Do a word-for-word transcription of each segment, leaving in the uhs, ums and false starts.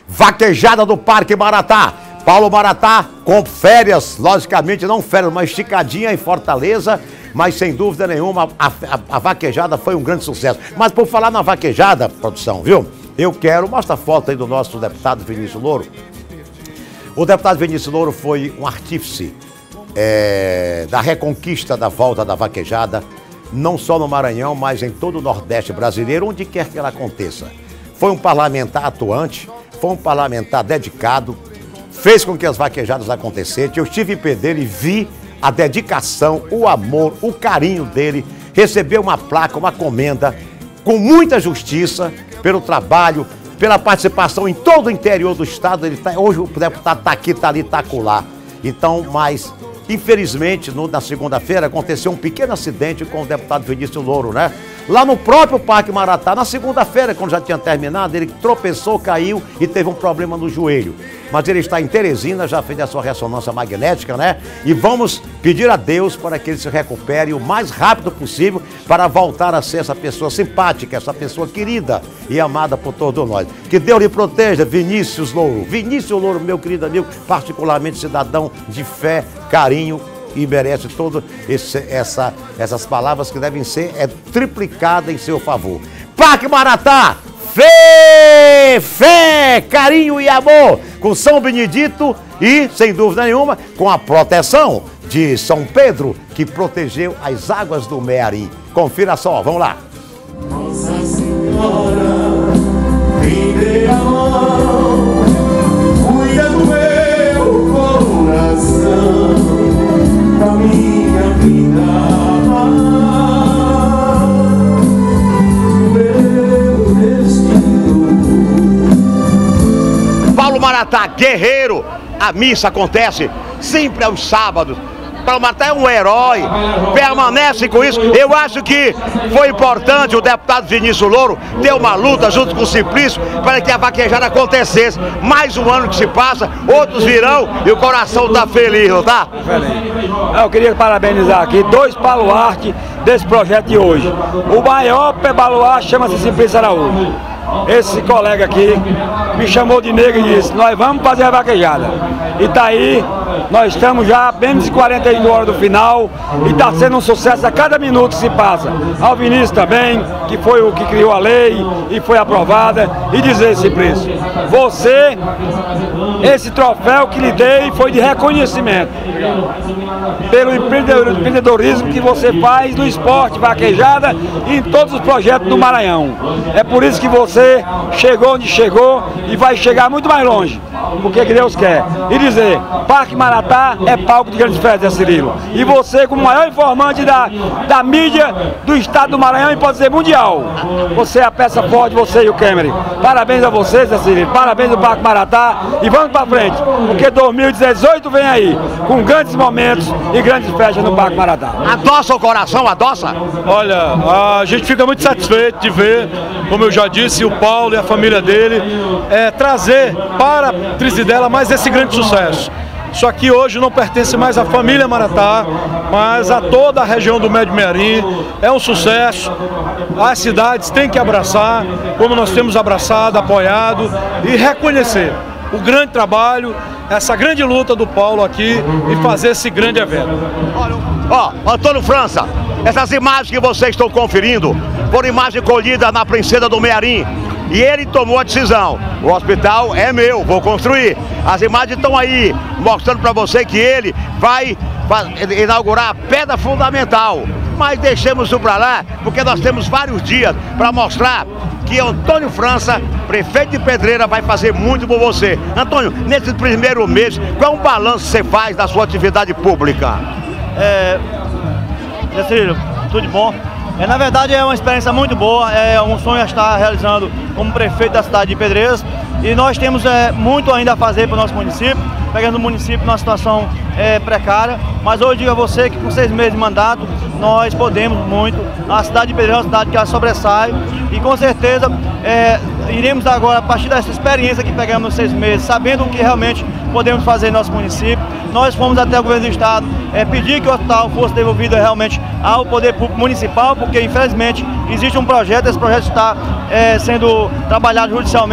Vaquejada do Parque Maratá. Paulo Maratá com férias, logicamente não férias, uma esticadinha em Fortaleza, mas sem dúvida nenhuma a, a, a vaquejada foi um grande sucesso. Mas por falar na vaquejada, produção, viu? Eu quero, mostra a foto aí do nosso deputado Vinícius Louro. O deputado Vinícius Louro foi um artífice é, da reconquista da volta da vaquejada, não só no Maranhão, mas em todo o Nordeste brasileiro, onde quer que ela aconteça. Foi um parlamentar atuante, foi um parlamentar dedicado, fez com que as vaquejadas acontecessem. Eu estive em pé dele e vi a dedicação, o amor, o carinho dele. Recebeu uma placa, uma comenda, com muita justiça, pelo trabalho, pela participação em todo o interior do estado. Ele tá, hoje o deputado está aqui, está ali, está acolá. Então, mas, infelizmente, no, na segunda-feira aconteceu um pequeno acidente com o deputado Vinícius Louro, né? Lá no próprio Parque Maratá, na segunda-feira, quando já tinha terminado, ele tropeçou, caiu e teve um problema no joelho. Mas ele está em Teresina, já fez a sua ressonância magnética, né? E vamos pedir a Deus para que ele se recupere o mais rápido possível para voltar a ser essa pessoa simpática, essa pessoa querida e amada por todos nós. Que Deus lhe proteja, Vinícius Louro. Vinícius Louro, meu querido amigo, particularmente cidadão de fé, carinho, e merece todas essa, essas palavras que devem ser é, triplicadas em seu favor. Parque Maratá, fé, fé, carinho e amor com São Benedito e, sem dúvida nenhuma, com a proteção de São Pedro, que protegeu as águas do Mearim. Confira só, vamos lá. Nossa Senhora, me dê a mão, cuida do meu coração, da minha vida, meu destino. Paulo Maratá, guerreiro, a missa acontece sempre aos sábados. Paulo Maratá é um herói, permanece com isso. Eu acho que foi importante o deputado Vinícius Louro ter uma luta junto com o Simplício para que a vaquejada acontecesse. Mais um ano que se passa, outros virão e o coração está feliz, não tá? Eu queria parabenizar aqui dois baluartes desse projeto de hoje. O maior baluarte chama-se Simplício Araújo. Esse colega aqui me chamou de negro e disse: nós vamos fazer a vaquejada. E tá aí, nós estamos já a menos de quarenta e oito horas do final e está sendo um sucesso a cada minuto que se passa. Ao Vinícius também, que foi o que criou a lei e foi aprovada, e dizer, Simplício, você, esse troféu que lhe dei foi de reconhecimento pelo empreendedorismo que você faz no esporte, vaquejada e em todos os projetos do Maranhão. É por isso que você chegou onde chegou e vai chegar muito mais longe, porque que Deus quer. E dizer, Parque Maratá é palco de grandes festas, Cirilo. E você, como maior informante da, da mídia do estado do Maranhão e pode ser mundial, você é a peça forte, você e o Cameron. Parabéns a vocês, Cirilo. Parabéns ao Parque Maratá e vamos para frente, porque dois mil e dezoito vem aí, com grandes momentos e grandes festas no Parque Maratá. Adoça o coração, adoça? Olha, a gente fica muito satisfeito de ver, como eu já disse, o Paulo e a família dele é, trazer para Trizidela mais esse grande sucesso. Isso aqui hoje não pertence mais à família Maratá, mas a toda a região do Médio Mearim. É um sucesso, as cidades têm que abraçar, como nós temos abraçado, apoiado e reconhecer o grande trabalho, essa grande luta do Paulo aqui e fazer esse grande evento. Ó, oh, Antônio França, essas imagens que vocês estão conferindo foram imagens colhidas na Princesa do Mearim. E ele tomou a decisão, o hospital é meu, vou construir. As imagens estão aí, mostrando para você que ele vai inaugurar a pedra fundamental. Mas deixemos isso para lá, porque nós temos vários dias para mostrar que Antônio França, prefeito de Pedreira, vai fazer muito por você. Antônio, nesse primeiro mês, qual é o balanço que você faz da sua atividade pública? É, Cecílio, tudo de bom? É, na verdade é uma experiência muito boa, é um sonho a estar realizando como prefeito da cidade de Pedreiras e nós temos é, muito ainda a fazer para o nosso município, pegando o município numa situação é, precária, mas hoje eu digo a você que com seis meses de mandato nós podemos muito, a cidade de Pedreiras é uma cidade que ela sobressai e com certeza é, iremos agora, a partir dessa experiência que pegamos nos seis meses, sabendo o que realmente podemos fazer em nosso município, nós fomos até o governo do estado é, pedir que o hospital fosse devolvido realmente ao poder público municipal, porque infelizmente existe um projeto, esse projeto está é, sendo trabalhado judicialmente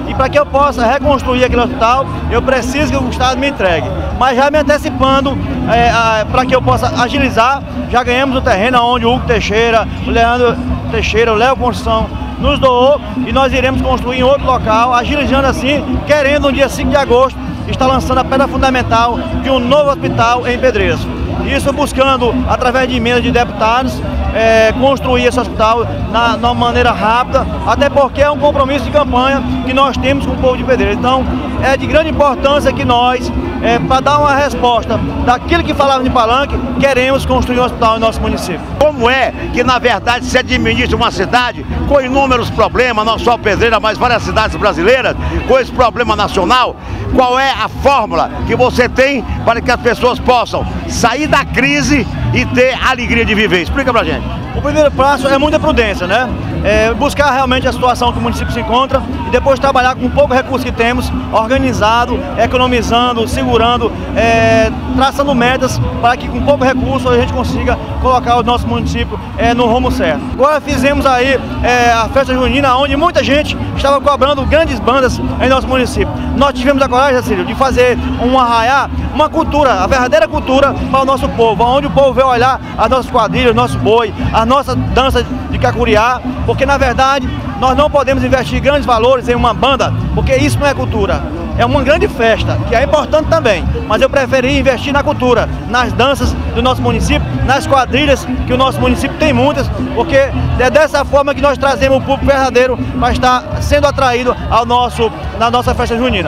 E para que eu possa reconstruir aquele hospital, eu preciso que o Estado me entregue. Mas já me antecipando, é, para que eu possa agilizar, já ganhamos o terreno onde o Hugo Teixeira, o Leandro Teixeira, o Léo Construção nos doou, e nós iremos construir em outro local, agilizando assim, querendo no dia cinco de agosto, estar lançando a pedra fundamental de um novo hospital em Pedreiras. Isso buscando, através de emendas de deputados, é, construir esse hospital na, na maneira rápida, até porque é um compromisso de campanha que nós temos com o povo de Pedreiras. Então, é de grande importância que nós, é, para dar uma resposta daquilo que falava de palanque, queremos construir um hospital em nosso município. Como é que, na verdade, se administra uma cidade com inúmeros problemas, não só Pedreiras, mas várias cidades brasileiras, com esse problema nacional? Qual é a fórmula que você tem para que as pessoas possam sair da crise e ter a alegria de viver? Explica pra gente. O primeiro passo é muita prudência, né? É buscar realmente a situação que o município se encontra e depois trabalhar com o pouco recurso que temos, organizado, economizando, segurando, é, traçando metas para que com pouco recurso a gente consiga colocar o nosso município é, no rumo certo. Agora fizemos aí é, a festa junina, onde muita gente estava cobrando grandes bandas em nosso município. Nós tivemos a coragem, Cecílio, de fazer um arraiá, uma cultura, a verdadeira cultura para o nosso povo, onde o povo veio olhar as nossas quadrilhas, o nosso boi, a nossa dança de cacuriá, porque na verdade nós não podemos investir grandes valores em uma banda, porque isso não é cultura. É uma grande festa, que é importante também, mas eu preferi investir na cultura, nas danças do nosso município, nas quadrilhas, que o nosso município tem muitas, porque é dessa forma que nós trazemos o público verdadeiro para estar sendo atraído ao nosso, na nossa festa junina.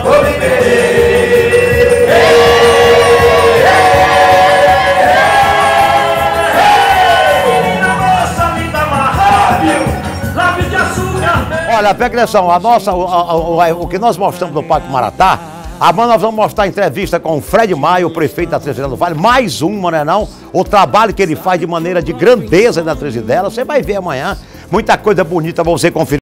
Olha, presta atenção, a nossa, o, o, o, o que nós mostramos no Parque Maratá, amanhã nós vamos mostrar a entrevista com o Fred Maia, o prefeito da Treze do Vale, mais uma, né não? O trabalho que ele faz de maneira de grandeza na Treze dela, você vai ver amanhã, muita coisa bonita pra você conferir.